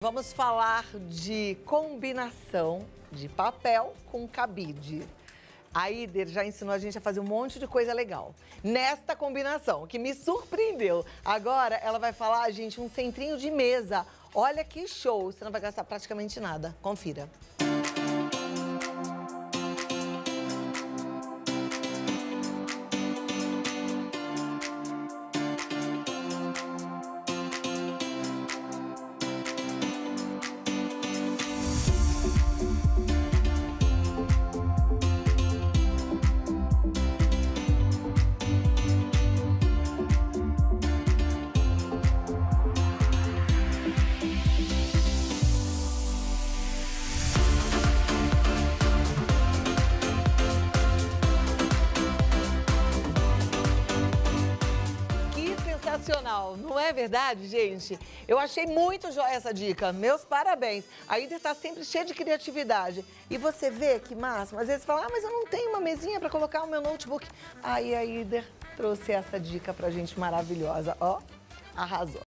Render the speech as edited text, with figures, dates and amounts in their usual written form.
Vamos falar de combinação de papel com cabide. A Ider já ensinou a gente a fazer um monte de coisa legal nesta combinação, que me surpreendeu. Agora ela vai falar, gente, um centrinho de mesa. Olha que show, você não vai gastar praticamente nada. Confira. Sensacional, não é verdade, gente? Eu achei muito joia essa dica, meus parabéns. A Ider tá sempre cheia de criatividade. E você vê que máximo, às vezes fala, mas eu não tenho uma mesinha para colocar o meu notebook. Aí a Ider trouxe essa dica pra gente maravilhosa, ó, arrasou.